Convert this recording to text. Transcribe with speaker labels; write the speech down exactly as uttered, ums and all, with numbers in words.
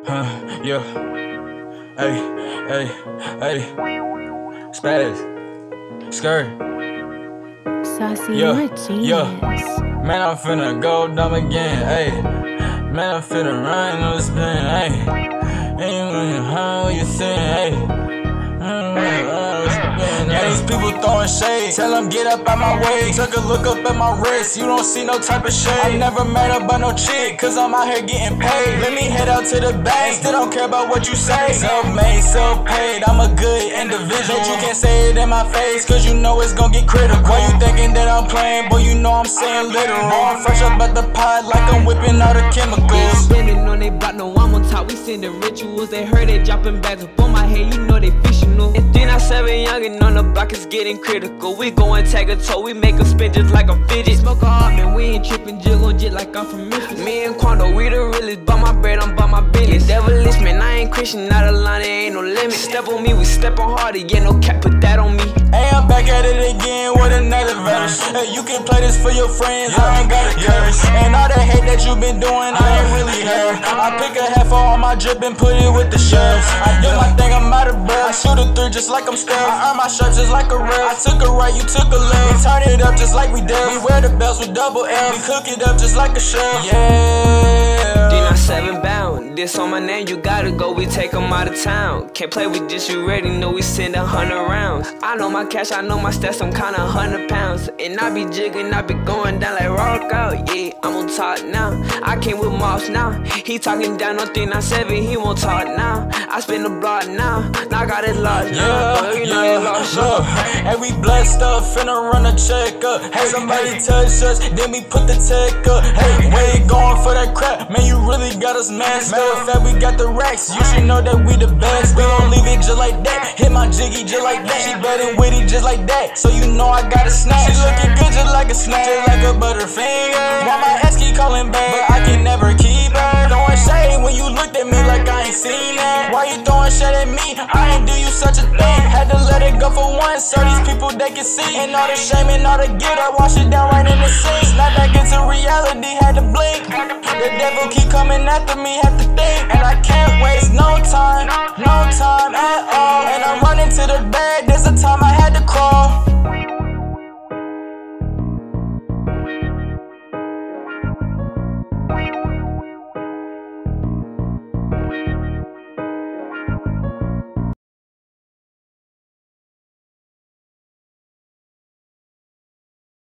Speaker 1: Huh, yeah. Hey, hey, hey. Spaz. Skirt.
Speaker 2: Saucy,
Speaker 1: Yeah,
Speaker 2: you're a genius.
Speaker 1: yeah. Man, I'm finna go dumb again. Hey, man, I'm finna run on the spin. Hey, ain't really how you saying. Hey. Yeah, these people throwing shade. Tell them get up out my way. Took a look up at my wrist. You don't see no type of shade. I never met up by no chick, cause I'm out here getting paid. Let me head out to the bank. Still don't care about what you say. Self-made, self-paid. I'm a good individual. But you can't say it in my face, cause you know it's gon' get critical. Why you thinking that I'm playing? Boy, you know I'm saying literal. I'm fresh up at the pot like I'm whipping out the chemicals.
Speaker 3: Spending on they block, no I'm on top. We sending rituals. They heard they dropping bags up on my head. You know they fictional. And three nine seven youngin' on the block is getting critical. We goin' tag a toe, we make 'em spin just like a fidget. Smoke a hard man, we ain't trippin', jig on jet like I'm from Memphis. Me and Quando, we the realest. Buy my bread, I'm buy my business. Yeah, devilish man, I ain't Christian, not a line, there ain't no limit. Step on me, we step on harder, yeah, no cap, put that on me.
Speaker 1: Hey, I'm back at it again with another verse. Hey, you can play this for your friends, I ain't gotta curse. And all that hate that you been doing, I ain't really heard. I pick a half of all my drip and put it with the shirts. I do my thing, I'm out of breath. I shoot a three just like I'm scared. I earn my shirt just like a ref. I took a right, you took a left. We turn it up just like we did. We wear the belts with double L. We cook it up just like a chef. Yeah.
Speaker 3: three nine seven bound, this on my name, you gotta go, we take 'em out of town. Can't play with this, you ready, know we send a hundred rounds. I know my cash, I know my stats, I'm kinda hundred pounds. And I be jigging, I be going down like rock out, yeah, I'm on top now. I came with Moss now, he talking down on three nine seven, he won't talk now. I spin the block now, now I got it lost now.
Speaker 1: Yeah,
Speaker 3: you know
Speaker 1: yeah,
Speaker 3: it lost
Speaker 1: look, and we blessed up, finna run a check up. Hey, somebody touch us, then we put the tech up. Hey, we ain't going for that crap, man, you really got us messed up. Matter of fact, we got the racks, you should know that we the best. We gon' leave it just like that, hit my jiggy just like that. She bad and witty just like that, so you know I got a snatch. She looking good just like a snatch, just like a butterfinger. Why my ass keep calling back, but I can never keep her. Throwing shade when you looked at me like I ain't seen that. Why you throwing shade at me? I ain't do you such a thing. Had to let it go for once, so these people they can see. And all the shame and all the guilt, I wash it down right in the sink. Not that good